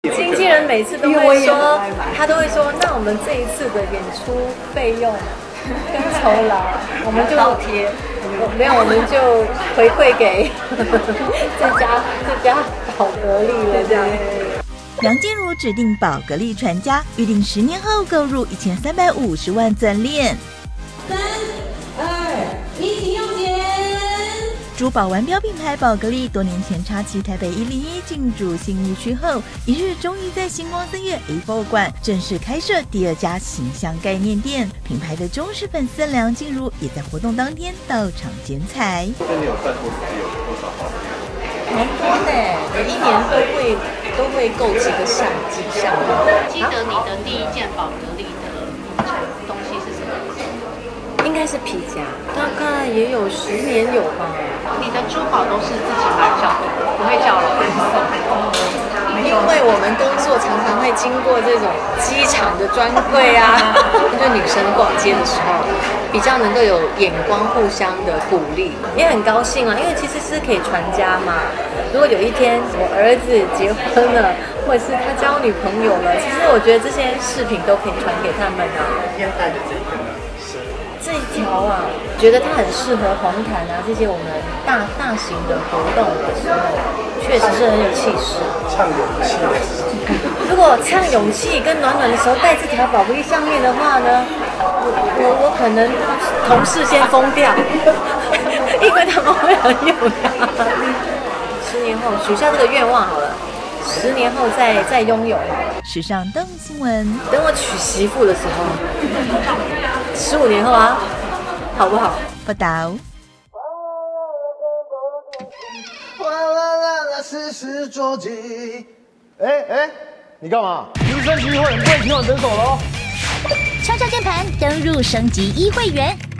经纪人每次都会说，他都会说，那我们这一次的演出费用跟酬劳，我们就倒贴，没有，我们就回馈给这家宝格丽了，这样。 梁静茹指定宝格丽传家，预定10年后购入1350万钻链。 3、2、1，请用钱。 珠宝腕表品牌宝格丽多年前插旗台北101进驻信义区后，一日终于在星光3月 A4 馆正式开设第2家形象概念店。品牌的忠实粉丝梁静茹也在活动当天到场剪彩。 那你有算过自己有多少宝贝？ 蛮多的，每一年都会购几个项。 记得你的第一件宝格丽的东西是什么？ 应该是皮夹，大概也有10年有吧。 你的珠宝都是自己买叫的，不会叫老公送。 因为我们工作常常会经过这种机场的专柜啊，就女生逛街的时候，比较能够有眼光互相的鼓励，也很高兴啊，因为其实是可以传家嘛。如果有一天我儿子结婚了，或者是他交女朋友了，其实我觉得这些饰品都可以传给他们啊。 今天带的这一个呢？ 这一条啊，觉得它很适合红毯啊，这些我们大型的活动的时候，确实是很有气势。 唱勇气。 如果唱勇气跟暖暖的时候戴这条宝格丽项链的话呢，我可能同事先疯掉，因为他们会很有压力。10年后许下这个愿望好了，10年后再拥有好了。 时尚动新闻， 等我娶媳妇的时候，15年后啊，好不好？ 报道。 事事着急。你干嘛？提升机会，你不会听完整首喽？ 敲敲键盘，登入升级1会员。